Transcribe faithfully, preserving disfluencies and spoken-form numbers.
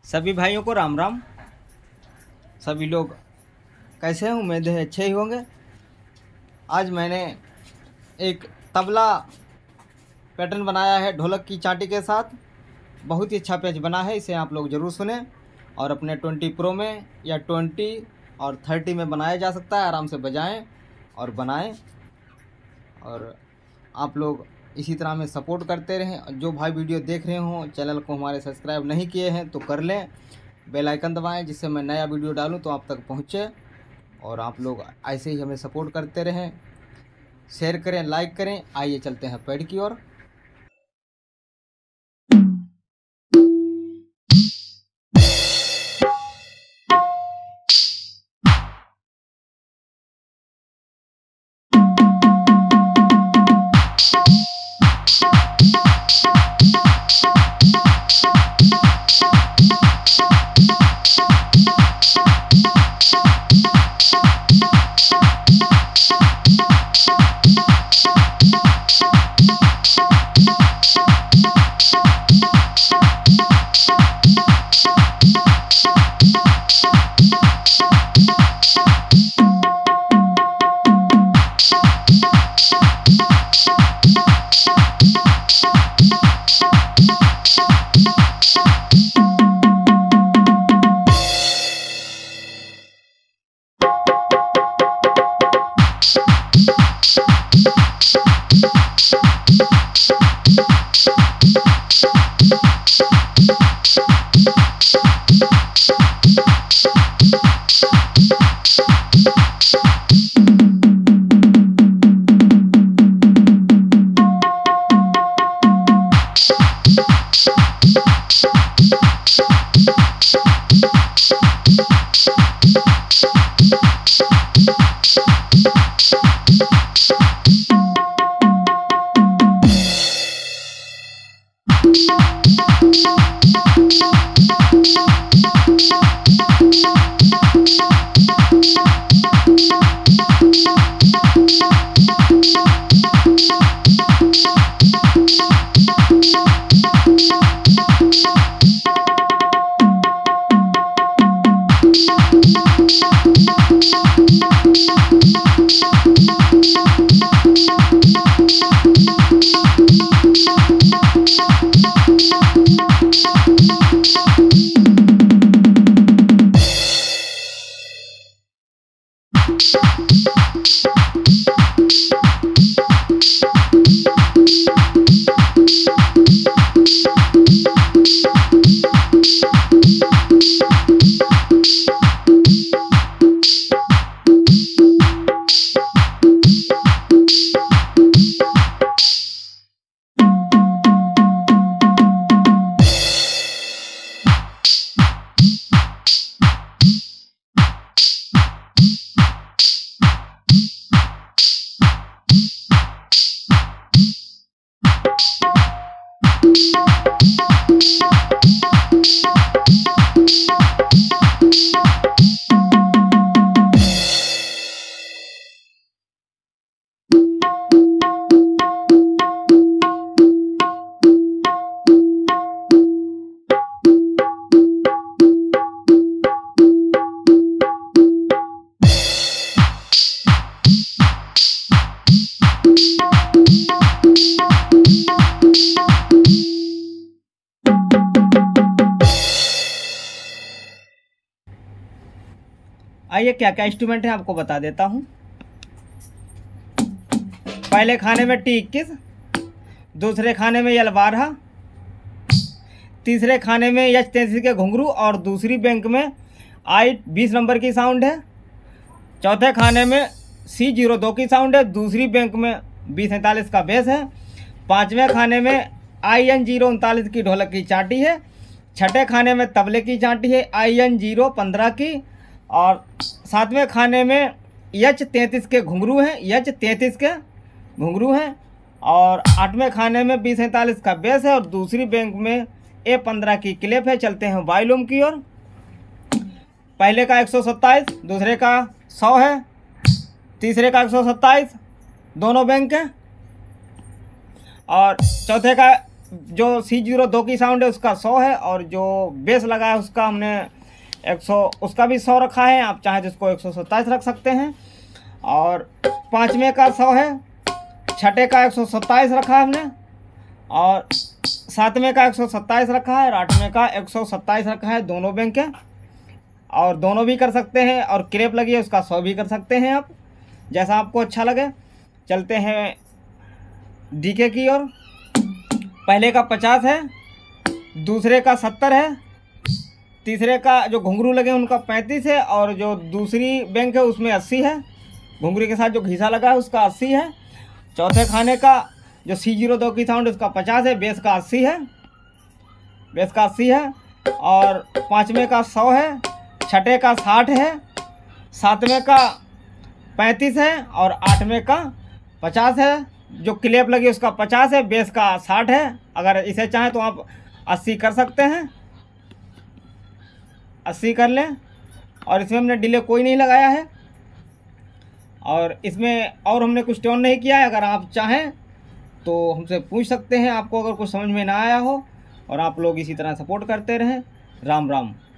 सभी भाइयों को राम राम। सभी लोग कैसे हैं? उम्मीद है अच्छे ही होंगे। आज मैंने एक तबला पैटर्न बनाया है ढोलक की चाटी के साथ। बहुत ही अच्छा पेज बना है, इसे आप लोग ज़रूर सुने और अपने ट्वेंटी प्रो में या ट्वेंटी और थर्टी में बनाया जा सकता है। आराम से बजाएं और बनाएं और आप लोग इसी तरह में सपोर्ट करते रहें। जो भाई वीडियो देख रहे हों, चैनल को हमारे सब्सक्राइब नहीं किए हैं तो कर लें, बेल आइकन दबाएं जिससे मैं नया वीडियो डालूं तो आप तक पहुंचे। और आप लोग ऐसे ही हमें सपोर्ट करते रहें, शेयर करें, लाइक करें। आइए चलते हैं पैड की ओर। आइए क्या क्या इंस्ट्रूमेंट है आपको बता देता हूँ। पहले खाने में टी इक्कीस, दूसरे खाने में यल बारह, तीसरे खाने में एच तैंतीस के घुंघरू और दूसरी बैंक में आई बीस नंबर की साउंड है। चौथे खाने में सी जीरो दो की साउंड है, दूसरी बैंक में बी सैंतालीस का बेस है। पाँचवें खाने में आई एन जीरो उनतालीस की ढोलक की चाटी है। छठे खाने में तबले की चाटी है आई एन जीरो पंद्रह की। और सातवें खाने में एच तैंतीस के घुंघरू हैं, एच तैंतीस के घुंघरू हैं। और आठवें खाने में बी सैंतालीस का बेस है और दूसरी बैंक में ए पंद्रह की क्लिप है। चलते हैं वायलूम की ओर। पहले का एक सौ सत्ताईस, दूसरे का सौ है, तीसरे का एक सौ सत्ताईस, दोनों बैंक हैं। और चौथे का जो सी जीरो दो की साउंड है उसका सौ है, और जो बेस लगा है उसका हमने एक सौ, उसका भी सौ रखा है। आप चाहें तो इसको एक सौ सत्ताईस रख सकते हैं। और पाँचवें का सौ है, छठे का एक सौ सत्ताईस रखा है हमने, और सातवें का एक सौ सत्ताईस रखा है, और आठवें का एक सौ सत्ताईस रखा है, दोनों बैंक के। और दोनों भी कर सकते हैं, और क्रेप लगी है उसका सौ भी कर सकते हैं आप, जैसा आपको अच्छा लगे। चलते हैं डीके की ओर। पहले का पचास है, दूसरे का सत्तर है, तीसरे का जो घुंघरू लगे उनका पैंतीस है, और जो दूसरी बैंक है उसमें अस्सी है, घुंघरू के साथ जो घीसा लगा है उसका अस्सी है। चौथे खाने का जो सी जीरो दो की साउंड उसका पचास है, बेस का अस्सी है, बेस का अस्सी है। और पाँचवें का सौ है, छठे का साठ है, सातवें का पैंतीस है, और आठवें का पचास है। जो क्लेप लगी उसका पचास है, बेस का साठ है। अगर इसे चाहें तो आप अस्सी कर सकते हैं, अस्सी कर लें। और इसमें हमने डिले कोई नहीं लगाया है, और इसमें और हमने कुछ ट्यून नहीं किया है। अगर आप चाहें तो हमसे पूछ सकते हैं, आपको अगर कुछ समझ में ना आया हो। और आप लोग इसी तरह सपोर्ट करते रहें। राम राम।